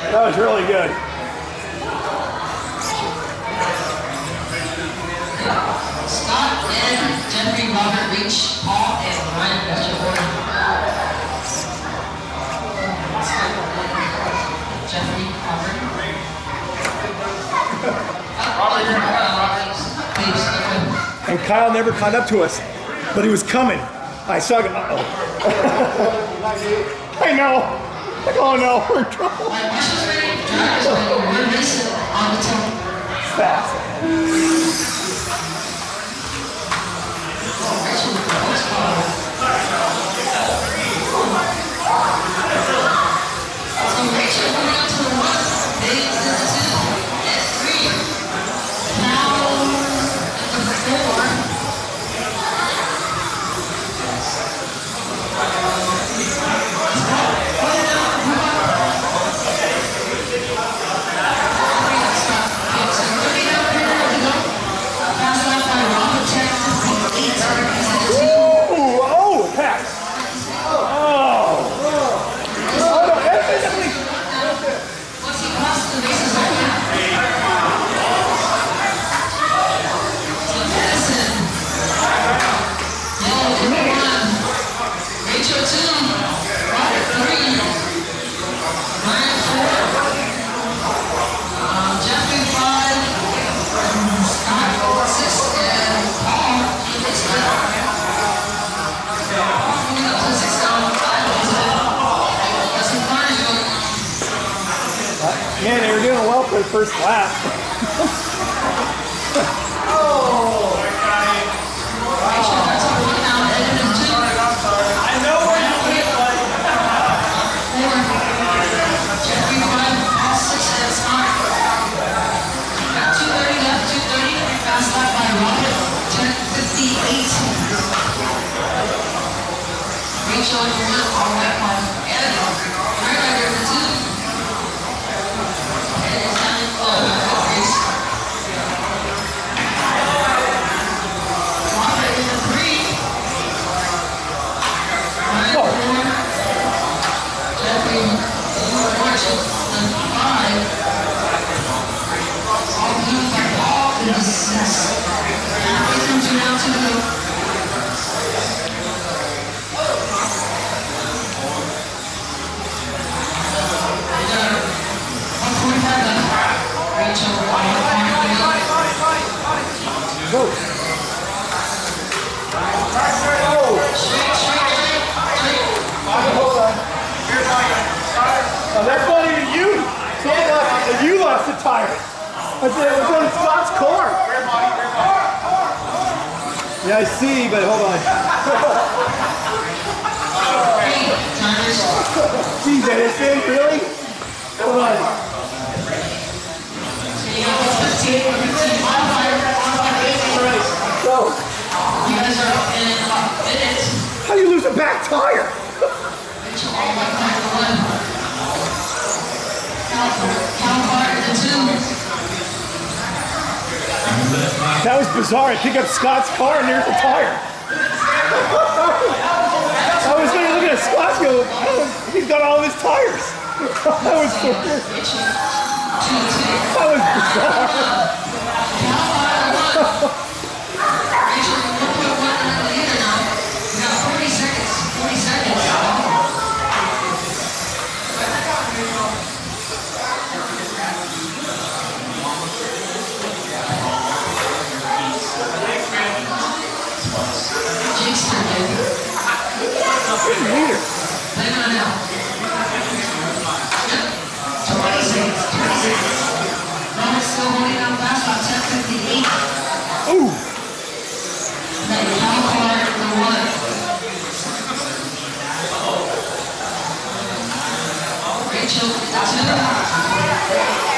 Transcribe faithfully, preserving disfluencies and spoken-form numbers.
That was really good. Scott and Jeffrey, Robert, Reach, Paul, and Ryan Westerborn. Jeffrey, Robert. And Kyle never caught up to us, but he was coming. I saw him. Uh-oh. I know. Oh no, we're in trouble. Fast. Man, they were doing well for the first lap. Oh! I know where you went, buddy. Jeffrey five, six, and Scott. two thirty left, two thirty. Fast lap by Robert, ten fifty-eight. Rachel, you went all that one. And right under the two. Go. Oh, that's funny that you, that you lost the tire. I said it was on Scott's car. Yeah, I see, but hold on. Geez, Edison, really? Hold on. Go. You guys are in about minutes. How do you lose a back tire? That was bizarre. I picked up Scott's car and there's the tire. I was looking at Scott's go, oh, he's got all of his tires. That was so weird. That was bizarre. Ooh! Rachel,